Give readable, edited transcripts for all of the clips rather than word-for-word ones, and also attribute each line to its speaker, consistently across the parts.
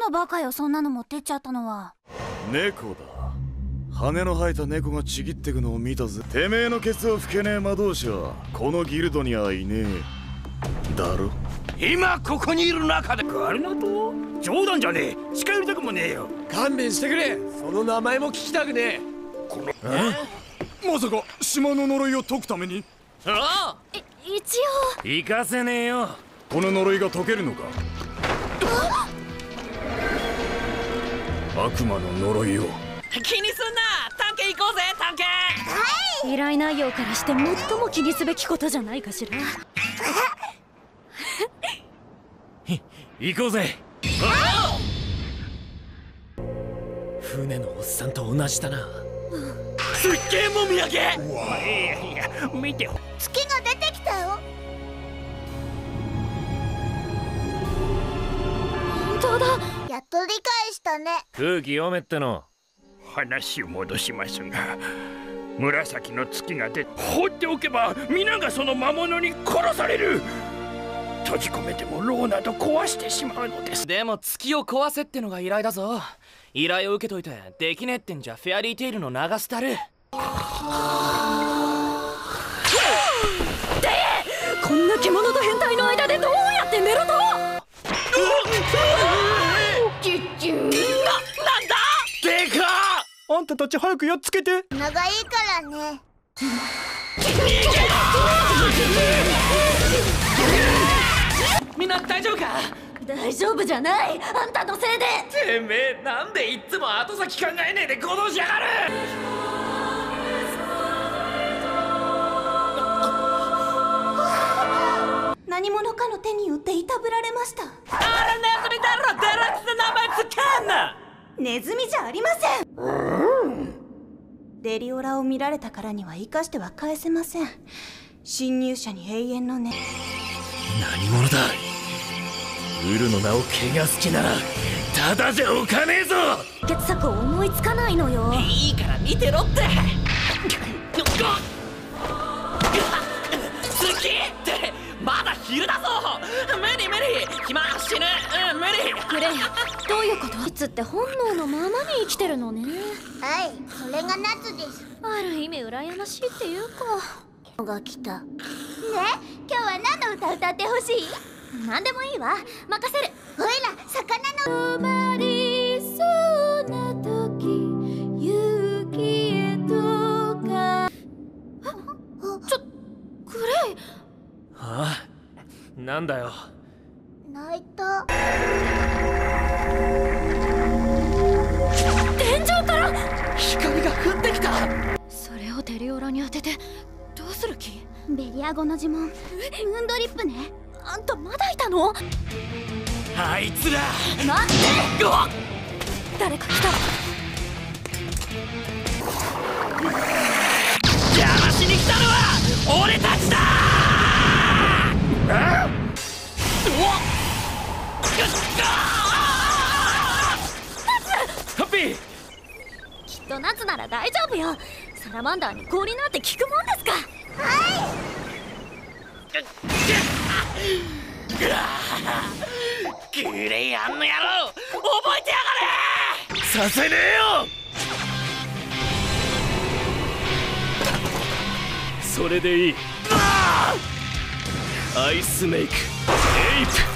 Speaker 1: のバカよ、そんなの持ってっちゃったのは。
Speaker 2: 猫だ。羽の生えた猫がちぎってくのを見たぜ。てめえのケツを吹けねえ魔導士はこのギルドにはいねえだろ。
Speaker 3: 今ここにいる中でガルナト？冗談じゃねえ。近寄りたくもねえよ。
Speaker 4: 勘弁してくれ。その名前も聞きたくねえ。
Speaker 3: この
Speaker 2: まさか島の呪いを解くために？
Speaker 3: ああ、
Speaker 1: 一応
Speaker 3: 行かせねえよ。
Speaker 2: この呪いが解けるのか？悪魔の呪いを。
Speaker 5: 気にすんな。探検行こうぜ、探検。
Speaker 1: 依頼内容からして最も気にすべきことじゃないかしら。
Speaker 3: 行こうぜ。
Speaker 4: 船のおっさんと同じだな。
Speaker 3: すっげえもみあげ。いや見てよ。
Speaker 6: 月が出てきたよ。
Speaker 1: 本当だ。
Speaker 6: やっと理解したね。
Speaker 3: 空気読めっての。
Speaker 5: 話を戻しますが、紫の月が出て放っておけば皆がその魔物に殺される。閉じ込めても牢など壊してしまうのです。
Speaker 7: でも月を壊せってのが依頼だぞ。依頼を受けといてできねえってんじゃフェアリーテイルの流すたる。
Speaker 1: こんな獣と変態の間でどうやって寝ろと。
Speaker 5: なんだ
Speaker 3: でかあんたたち早くやっつけて。
Speaker 6: 長いからね。
Speaker 7: みんな大丈夫か？
Speaker 1: 大丈夫じゃない。あんたのせいで。
Speaker 7: てめえなんでいっつも後先考えねえで行動しやがる。
Speaker 1: 何者かの手によっていたぶられました。
Speaker 7: あれネズミだろ。デラックス名前つかんな。
Speaker 1: ネズミじゃありません。デリオラを見られたからには生かしては返せません。侵入者に永遠のね。
Speaker 3: 何者だ。ウルの名を汚す気ならただじゃおかねえぞ。
Speaker 1: 決策を思いつかないのよ。
Speaker 7: いいから見てろって。月ってまだ昼だぞ。無理無理。暇死ぬ。無理。
Speaker 1: グレイ、どういうこと？いつって本能のままに生きてるのね。
Speaker 6: はい、それが夏です。
Speaker 1: ある意味羨ましいっていうか。
Speaker 6: が来た。ね、今日は何の歌歌ってほしい？
Speaker 1: 何でもいいわ。任せる。
Speaker 6: ほいら、魚の。
Speaker 1: 止まりそうな時、行きへとか。グレイ。
Speaker 3: ああ、なんだよ。
Speaker 6: 泣いた。
Speaker 1: 天井から
Speaker 7: 光が降ってきた。
Speaker 1: それをデリオラに当ててどうする気？ベリア語の呪文、ムーンドリップね。あんたまだいたの？
Speaker 3: あいつら
Speaker 1: 待って。誰か来た。
Speaker 3: 邪魔しに来たのは俺たちだ。ハッピー。
Speaker 1: きっと夏なら大丈夫よ。サラマンダーに氷なんて効くもんですか。
Speaker 3: グレイあんの野郎覚えてやがれ。させねえよ。それでいい。アイスメイクエイプ。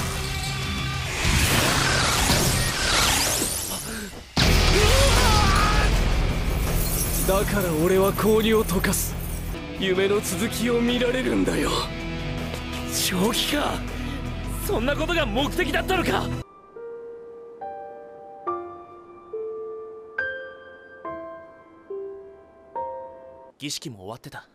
Speaker 3: だから俺は氷を溶かす。夢の続きを見られるんだよ。正気か。そんなことが目的だったのか。儀式も終わってた。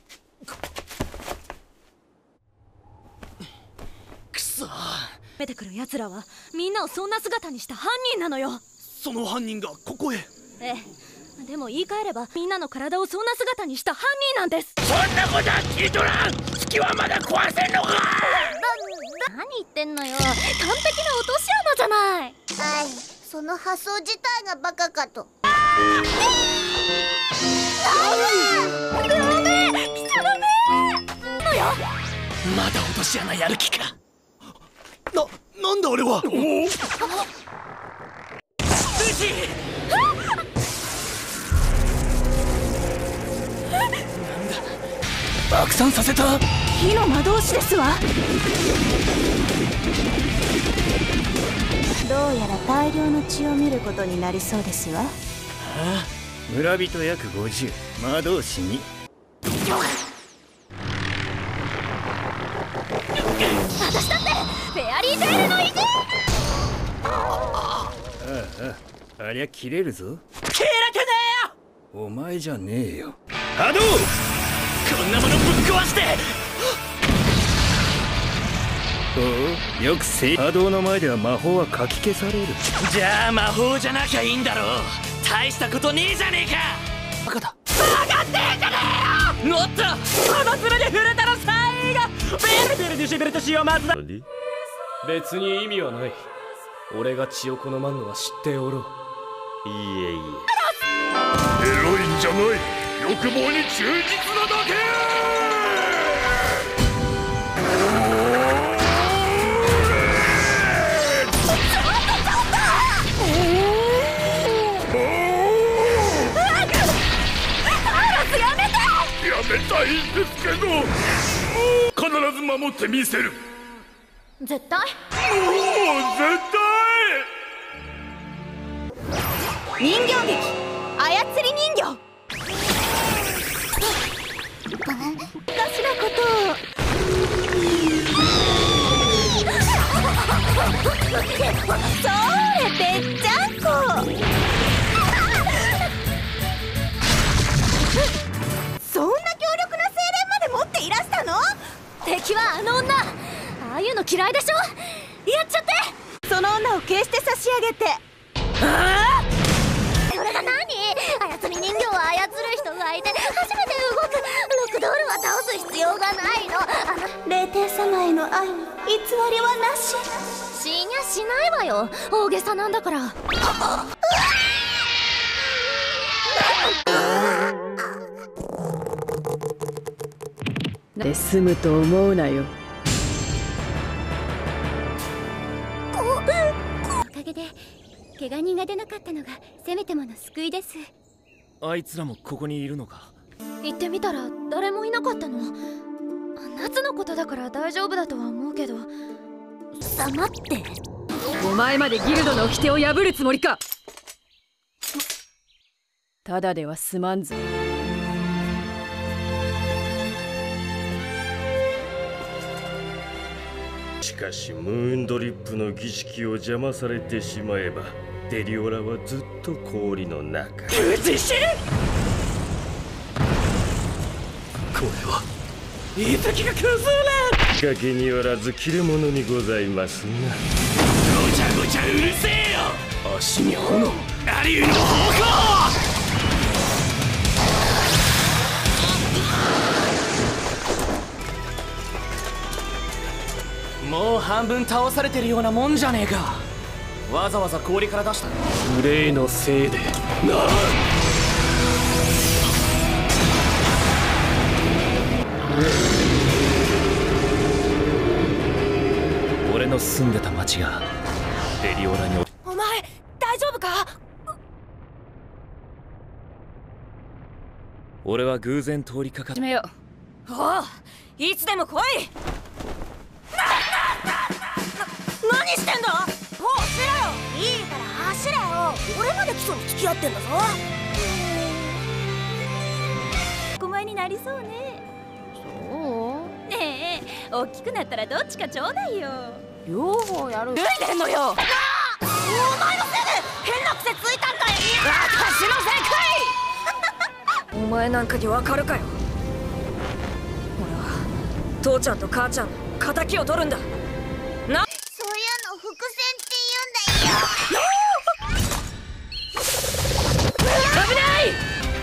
Speaker 3: くそ。
Speaker 1: 出てくる奴らはみんなをそんな姿にした犯人なのよ。
Speaker 3: その犯人がここへ。
Speaker 1: ええ、でも言い換えればみんなの体をそんな姿にした犯人なんです。
Speaker 5: そんなことは聞いとらん。月はまだ壊せんのか。
Speaker 1: 何言ってんのよ。完璧な落とし穴じゃない。
Speaker 6: はい、その発想自体がバカかと。
Speaker 1: ダメ、来ちゃダメのよ。
Speaker 3: まだ落とし穴やる気か。なんだあれは。 爆散させた。
Speaker 1: 火の魔導士ですわ。どうやら大量の血を見ることになりそうですわ。
Speaker 5: 村人約50、魔導士に。
Speaker 6: 私だってフェアリーテールの意地。
Speaker 5: ありゃ切れるぞ。
Speaker 7: 切れてね
Speaker 5: お前じゃねえよ。
Speaker 3: 波動。こんなものぶっ壊して。
Speaker 5: おお、よくせ。波動の前では魔法はかき消される。
Speaker 3: じゃあ魔法じゃなきゃいいんだろう。大したことねえじゃねえか。バカだ。バカってんじゃねえよ。乗った。この面で触れたら最後。ベルベルディシベルトしようまずだ。別に意味はない。俺が血を好まんのは知っておろう。
Speaker 2: いいえいい
Speaker 5: エロいんじゃない、欲望に忠実なだけ。やめたいんですけど、必ず守ってみせる。
Speaker 6: 絶対。
Speaker 5: もう絶対。
Speaker 1: 人形劇操り人形。おかしなことを。それぺっちゃんこ。そんな強力な精霊まで持っていらしたの？
Speaker 6: 敵はあの女。ああいうの嫌いでしょ。やっちゃって。
Speaker 1: その女を消して差し上げて。
Speaker 6: それが何？操り人形は操る人がいて初めて動く。ロクドールは倒す必要がないの。
Speaker 1: 霊帝様への愛に偽りはなし。
Speaker 6: 死にゃしないわよ。大げさなんだから。
Speaker 8: で済むと思うなよ。
Speaker 6: おかげで怪我人が出なかったのがせめてもの救いです。
Speaker 3: あいつらもここにいるのか。
Speaker 6: 行ってみたら誰もいなかったの。夏のことだから大丈夫だとは思うけど。さまって。
Speaker 8: お前までギルドの掟を破るつもりか。ただでは済まんぞ。
Speaker 2: しかしムーンドリップの儀式を邪魔されてしまえばデリオラはずっと氷の中。
Speaker 3: 自信。これは遺跡が崩れ。
Speaker 2: 仕掛けによらず切れ者にございますな。
Speaker 3: ごちゃごちゃうるせえよ。足に炎、アリウの方向。もう半分倒されてるようなもんじゃねえか。わざわざ氷から出した無礼のせいでな。俺の住んでた町がデリオラに。
Speaker 1: お前大丈夫か？
Speaker 3: 俺は偶然通りかかった。
Speaker 8: 始めよう。
Speaker 1: おう、いつでも来い。何してんだ？もう走れよ。いいから走れよ。俺まで基礎に付き合ってんだぞ。狛江になりそうね。そうねえ、大きくなったらどっちかちょうだいよ。
Speaker 8: 両方やる。
Speaker 1: 脱いでんのよ。お前のせいで変な癖ついたんだよ。私のせいかい。
Speaker 8: お前なんかにわかるかよ。俺は父ちゃんと母ちゃんの敵を取るんだ。
Speaker 6: そういうの伏線って言うんだよ。
Speaker 8: 危ない。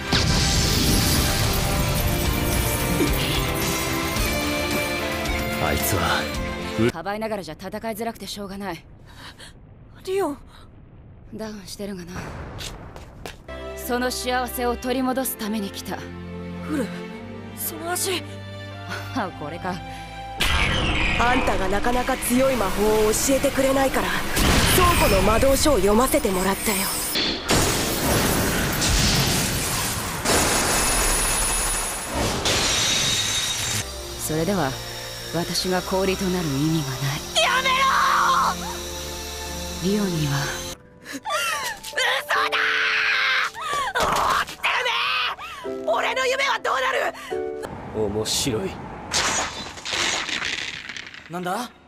Speaker 3: あいつは
Speaker 8: かばいながらじゃ戦いづらくてしょうがない。
Speaker 1: リオン、
Speaker 8: ダウンしてるがな。その幸せを取り戻すために来た。
Speaker 1: フル、その足。
Speaker 8: あ、これか。
Speaker 1: あんたがなかなか強い魔法を教えてくれないから
Speaker 8: 倉庫の魔導書を読ませてもらったよ。それでは私が氷となる意味がない。
Speaker 6: やめろ
Speaker 8: リオンには
Speaker 6: 嘘だー。おってめえ、俺の夢はどうなる。
Speaker 4: 面白い。
Speaker 7: なんだ